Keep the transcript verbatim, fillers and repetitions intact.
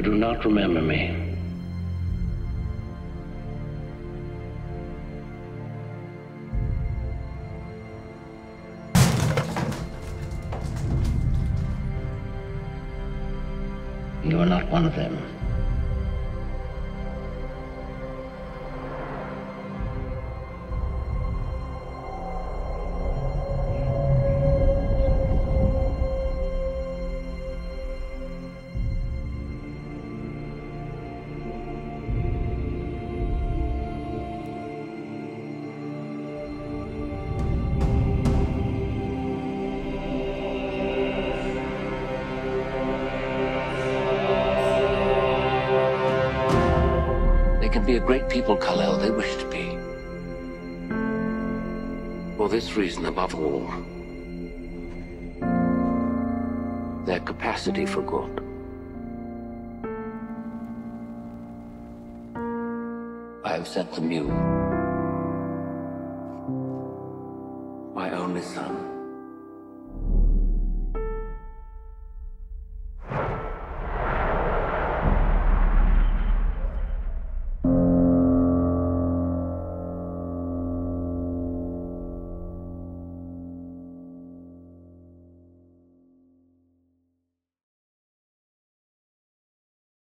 do not remember me. You are not one of them. Be a great people, Kal-El, they wish to be. For this reason, above all, their capacity for good. I have sent them you, my only son.